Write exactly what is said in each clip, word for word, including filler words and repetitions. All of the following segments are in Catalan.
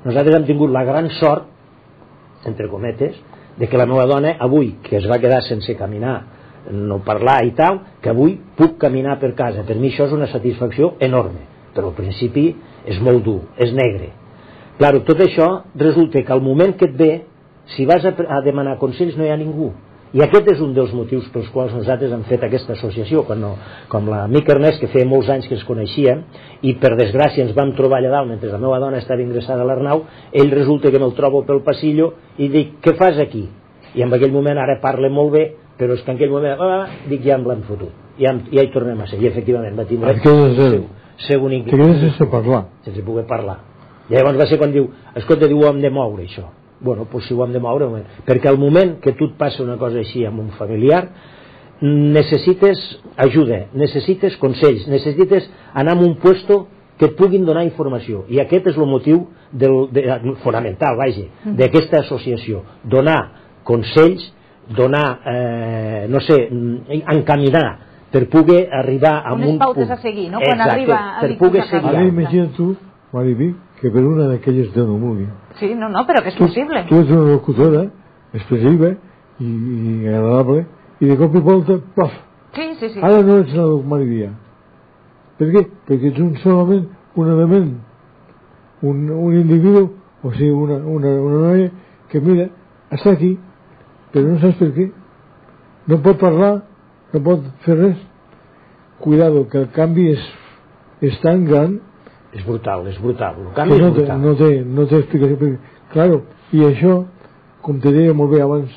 nosaltres hem tingut la gran sort, entre cometes, de que la meva dona avui, que es va quedar sense caminar, no parlar i tal, que avui puc caminar per casa. Per mi això és una satisfacció enorme, però al principi és molt dur, és negre. Claro, tot això resulta que al moment que et ve, si vas a, a demanar consells no hi ha ningú. I aquest és un dels motius pels quals nosaltres hem fet aquesta associació, quan no, com l'amic Ernest, que feia molts anys que ens coneixíem, i per desgràcia ens vam trobar allà dalt mentre la meva dona estava ingressada a l'Arnau, ell resulta que me'l trobo pel passillo i dic, què fas aquí? I en aquell moment, ara parla molt bé, però és que en aquell moment, ah, dic, ja em l'hem fotut, ja, ja hi tornem a ser, i efectivament va tindre seu, seu únic... Te quedes sense parlar. Sense poder parlar. I llavors va ser quan diu, escolta, diu, ho hem de moure, això. Bueno, doncs si ho hem de moure, perquè al moment que tu et passa una cosa així amb un familiar, necessites ajuda, necessites consells, necessites anar a un puesto que et puguin donar informació, i aquest és el motiu del, de, fonamental, vaja, d'aquesta associació, donar consells, donar, eh, no sé, encaminar per poder arribar a un unes pautes punt. a seguir, no? Quan Exacte, arriba a per poder seguir. Ara imagina tu, Mariví, que per una d'aquelles Déu no vulgui. Sí, no, no, però que és possible. Tu ets una locutora expressiva i, i agradable, i de cop i volta, paf! Sí, sí, sí. Ara no ets la Mariví. Per què? Perquè ets un solament un element, un, un individu, o sigui, una, una, una noia que, mira, està aquí, però no saps per què. No pot parlar, no pot fer res. Cuidado, que el canvi és, és tan gran. És brutal, és brutal. El canvi no és brutal. No té, no té explicació. Perquè, claro, i això, com te deia molt bé abans,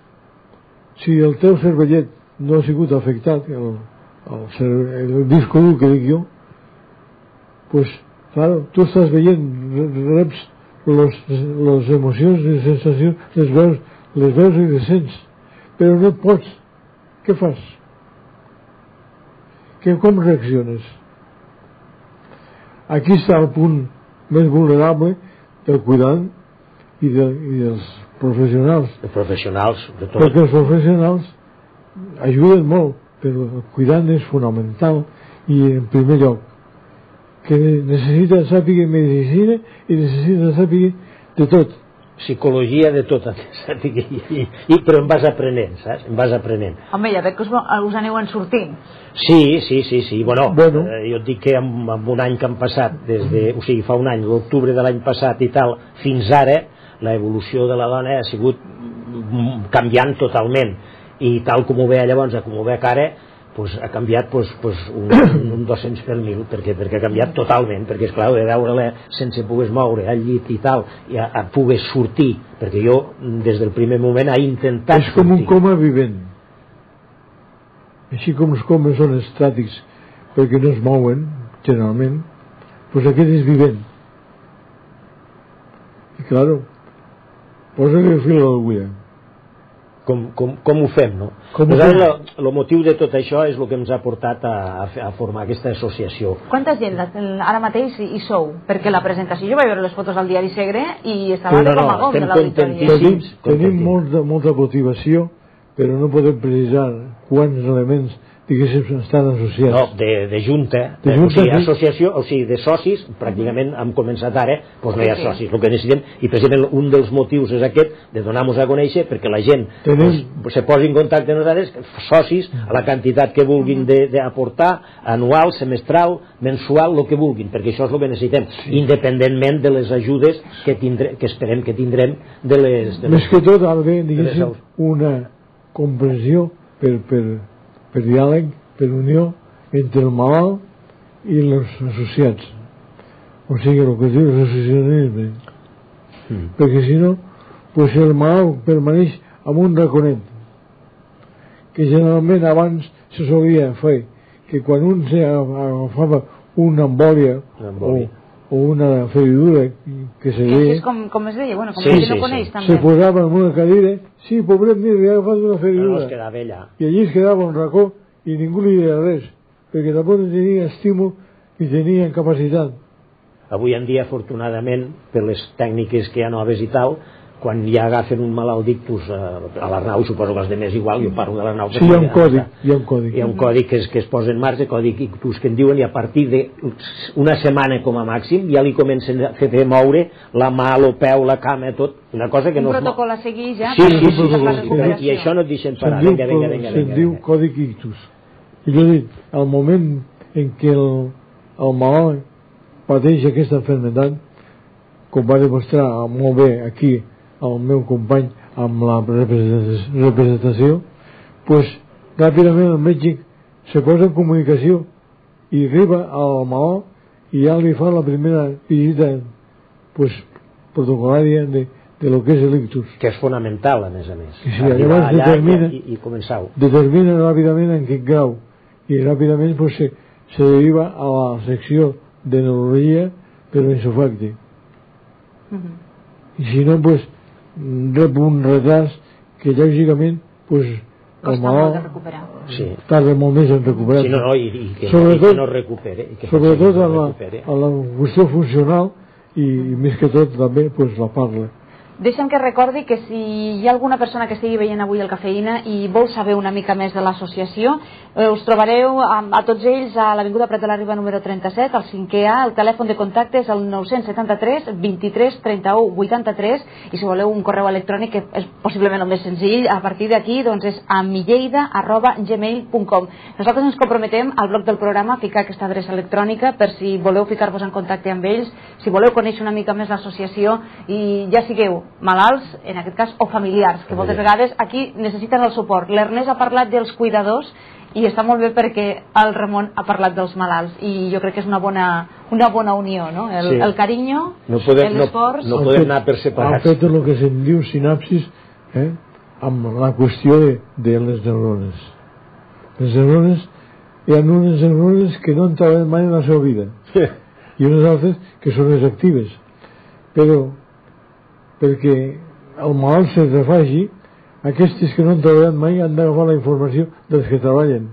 si el teu cervellet no ha sigut afectat, el, el, el disco dur que dic jo, pues, claro, tu estàs veient, reps les, les emocions, les sensacions, les veus, les veus i les sents, però no pots. Què fas? Que, com reacciones? Aquí està el punt més vulnerable del cuidant i, de, i dels professionals. Els professionals, de tot. Perquè els professionals ajuden molt, però el cuidant és fonamental i, en primer lloc, que necessita saber medicina i necessita saber de tot. Psicologia de tot, I, i, però em vas aprenent, saps? Em vas aprenent. Home, ja veig que us, us aneu en sortint. Sí, sí, sí, sí. Bueno, bueno. Eh, jo et dic que amb, amb un any que han passat, des de, o sigui, fa un any, l'octubre de l'any passat i tal, fins ara, l'evolució de la dona ha sigut canviant totalment. I tal com ho veia llavors, com ho veig ara, pues, ha canviat pues, pues, un, un dos-cents per mil, perquè, perquè ha canviat totalment, perquè esclar, de veure-la sense poder moure al llit i tal, i a, a poder sortir, perquè jo des del primer moment he intentat és com sortir. Un coma vivent, així com els comes són estàtics perquè no es mouen generalment, doncs aquest és vivent, i claro, posa-li el fil a l'agulla. Com, com, com ho fem, no? El motiu de tot això és el que ens ha portat a, a formar aquesta associació. Quanta gent ara mateix hi sou? Perquè la presentació, jo vaig veure les fotos al diari Segre i estava no, de com a gom de l'auditori. Tenim, tenim molta, molta motivació, però no podem precisar quants elements diguéssim estan associats. No, de, de junta, de, de junta, o sigui, sí. Associació, o sigui, de socis, pràcticament hem començat ara, doncs no hi ha socis, el que necessitem, i precisament un dels motius és aquest, de donar-nos a conèixer, perquè la gent pues, se posi en contacte amb nosaltres, socis, a la quantitat que vulguin d'aportar, anual, semestral, mensual, el que vulguin, perquè això és el que necessitem, sí. Independentment de les ajudes que, tindre, que esperem que tindrem de les... De les Més que tot, al bé, diguéssim, una comprensió per... per per diàleg, per unió entre el malalt i els associats, o sigui el que es diu l'associacionisme, mm. perquè si no pues el malalt permaneix amb un raconet que generalment abans se solia fer, que quan un se agafava una embòlia o, o una feridura que se deia, és com, com es deia, bueno, com sí, sí, sí, no coneix sí. també, se posava en una cadira, sí, pobret, mira, li ha agafat una feridura, no, es quedava allà. I allí es quedava un racó i ningú li deia res, perquè tampoc no tenia estímul ni tenia capacitat. Avui en dia, afortunadament, per les tècniques que hi ha noves i tal, quan ja agafen un malalt d'ictus a l'Arnau, suposo que els demés igual, jo parlo de l'Arnau. Sí, hi ha un còdic. Hi ha un còdic, hi ha un còdic que, es, que es posa en marxa, còdic ictus que en diuen, i a partir d'una setmana com a màxim ja li comencen a fer moure la mà, el peu, la cama, tot, una cosa que un no... Un protocol a seguir ja. Sí, sí, sí, sí, i això no et deixen parar. Vinga, vinga, vinga. Se'n diu còdic ictus. I jo dic, al moment en què el, el malalt pateix aquesta malaltia, com va demostrar molt bé aquí el meu company amb la representació, pues ràpidament el metge se posa en comunicació i arriba al malalt i ja li fa la primera visita pues protocolària de, de lo que és l'ictus, que és fonamental a més a més. I sí, llavors determina, i, i començar-ho determina ràpidament en quin grau, i ràpidament pues, se, se deriva a la secció de neurologia per l'insofacte. Uh-huh. I si no, pues rep un retard que lògicament pues, el malalt sí. tarda molt més en recuperar. Sí, no, no, i, i, que, sobretot, i que no recupere. I que sobretot no a, la, recupere. a la qüestió funcional i, i més que tot també pues, la parla. Deixa'm que recordi que si hi ha alguna persona que estigui veient avui el Cafeïna i vol saber una mica més de l'associació, eh, us trobareu a, a tots ells a l'Avinguda Prat de la Riba número trenta-set, al cinquè A. El telèfon de contacte és el nou cents setanta-tres vint-i-tres trenta-u vuitanta-tres, i si voleu un correu electrònic, que és possiblement el més senzill, a partir d'aquí doncs és a milleida arroba gmail punt com. Nosaltres ens comprometem al bloc del programa a ficar aquesta adreça electrònica per si voleu ficar-vos en contacte amb ells, si voleu conèixer una mica més l'associació, i ja sigueu malalts, en aquest cas, o familiars, que moltes vegades aquí necessiten el suport. L'Ernest ha parlat dels cuidadors i està molt bé perquè el Ramon ha parlat dels malalts, i jo crec que és una bona, una bona unió, no? El, sí. el carinyo, no l'esforç... No, no podem anar per separats. Ha fet el que se'n diu sinapsis eh, amb la qüestió de, de les neurones. Les neurones, hi ha unes neurones que no han treballat mai en la seva vida i unes altres que són més actives, però perquè el malalt se refagi, aquestes que no han treballat mai han d'agafar la informació dels que treballen,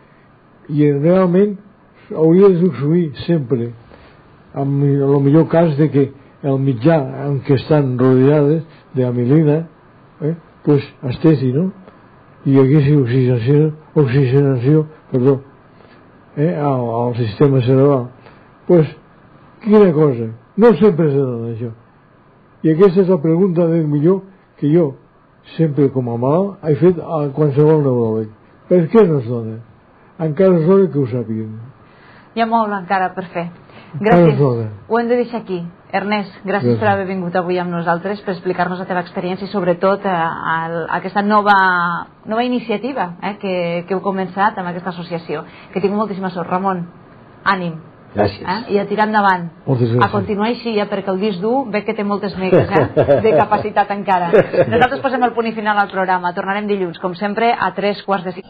i realment hauria de succeir sempre amb el millor cas de que el mitjà en què estan rodeades d'amilina eh, pues estesi, no? I hi hagués oxigenació, oxigenació perdó, eh, al, al sistema cerebral. Pues quina cosa, no sempre se dona això. I aquesta és la pregunta del millor que jo, sempre com a malalt, he fet a qualsevol neuròleg. Per què no es dona? Encara és hora que ho sàpiguen. Hi ha molt encara per fer. Gràcies. Ho hem de deixar aquí. Ernest, gràcies, gràcies per haver vingut avui amb nosaltres, per explicar-nos la teva experiència i sobretot a, a, a aquesta nova, nova iniciativa eh, que, que heu començat amb aquesta associació. Que tinc moltíssima sort. Ramon, ànim. Gràcies. Eh? I a tirar endavant. A continuar així, ja, perquè el disc dur ve que té moltes meques eh? de capacitat encara. Nosaltres posem el punt i final al programa. Tornarem dilluns, com sempre, a tres quarts de cinc.